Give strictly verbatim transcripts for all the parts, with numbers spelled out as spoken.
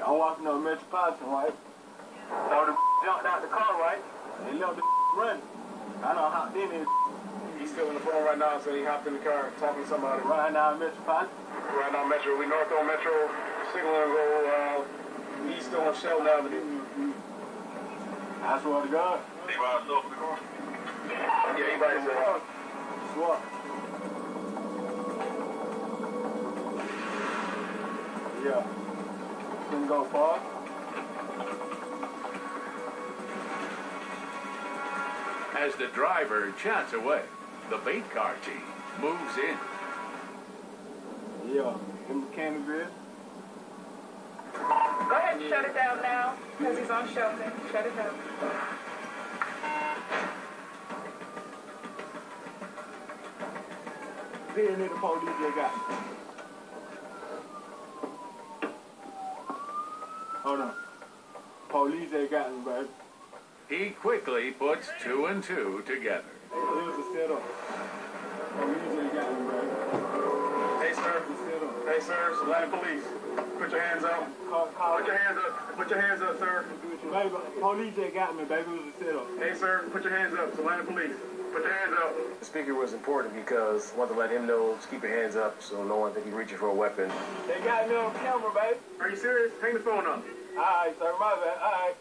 I'm walking on Metropolitan, right? So the jumped out the car, right? They left the running. I done hopped in it. He's still in the phone right now, so he hopped in the car talking to somebody. Right now, Metropolitan. Right now, Metro. We north on Metro. Signal and go uh, east on Sheldon Avenue. I swear to God. He by himself in the car? Yeah, he by himself. Swear. Yeah. Couldn't go far. As the driver chats away, the bait car team moves in. Yeah, in the candy grid. Go ahead and shut it down now, because he's on Shelton. Shut it down. Then the police they got me. Hold on. Police they got me, baby. He quickly puts two and two together. It was a setup. Police they got me, baby. Hey, sir. It's a setup. Hey, sir. Atlanta Police. Put your hands up. Call, call. Put your hands up. Put your hands up, sir. Baby, police they got me, baby. It was a setup. Hey, sir. Put your hands up. Atlanta Police. Put your hands up. The speaker was important because I wanted to let him know to keep your hands up so no one think he's reaching for a weapon. They got me on camera, baby. Are you serious? Hang the phone up. All right, sir. My bad. All right.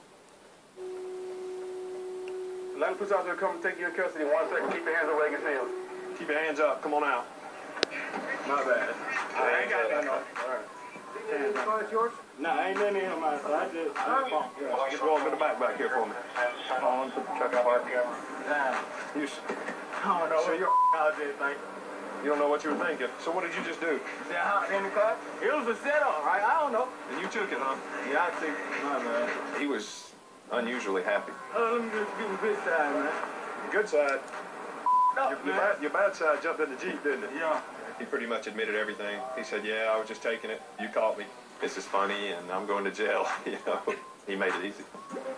Atlanta Police officer come and take you in custody. One second. Keep your hands up where you can see him. Keep your hands up. Come on out. My bad. I ain't got that. No. All right. This car is yours? Nah, ain't nothing in here, man. So I just, I just phone. Yeah. Just roll to the back back here for me. On, put the truck out right here. Damn. You, I don't know. So you're out there, think. you don't know what you were thinking. So what did you just do? See how in the car? It was a setup, right? I don't know. And you took it, huh? Yeah, I think. My bad. He was unusually happy. Oh, let me just give him the good side, man. The good side. No, Your, your, man. bad, your bad side jumped in the Jeep, didn't it? Yeah. He pretty much admitted everything. He said, yeah, I was just taking it. You caught me. This is funny, and I'm going to jail. You know, he made it easy.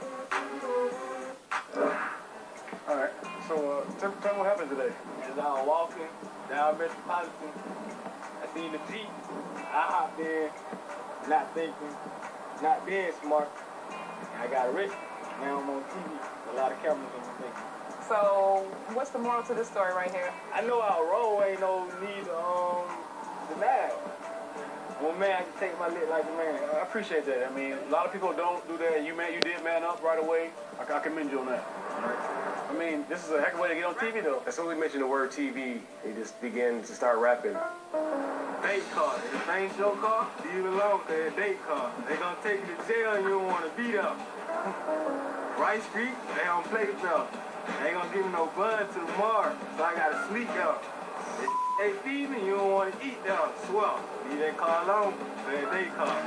All right. So, uh, tell, tell me what happened today. As I was walking down Metropolitan, I seen the Jeep. I hopped in, not thinking, not being smart. And I got arrested. Now I'm on T V. A lot of cameras on my face. So, what's the moral to this story right here? I know our road ain't no need to um deny. One man can take my lit like a man. I appreciate that. I mean, a lot of people don't do that. You man, you did man up right away. I, I commend you on that. I mean, this is a heck of a way to get on T V, though. As soon as we mentioned the word T V, he just began to start rapping. Date car. The same show car, leave it alone, they're a date car. They gonna take you to jail and you don't wanna beat up. Rice Street, they don't play with y'all. They ain't gonna give me no bun till tomorrow, so I gotta sleep out. They feed me, you don't wanna eat them. Swell. Leave that car alone, they're a date car.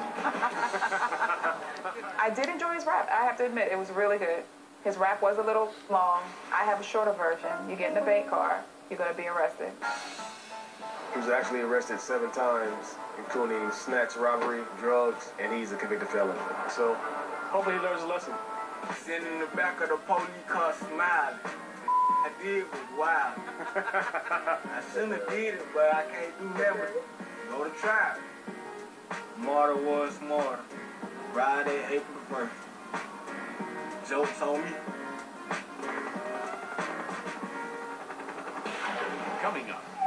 I did enjoy his rap. I have to admit, it was really good. His rap was a little long. I have a shorter version. You get in the bait car, you're gonna be arrested. He was actually arrested seven times, including snatch, robbery, drugs, and he's a convicted felon. So, hopefully he learns a lesson. Sitting in the back of the police car smiling. I did was wild. I shouldn't have did it, but I can't do that but go to trial. Martyr was martyr. Friday, April first. Jokes on me. Coming up.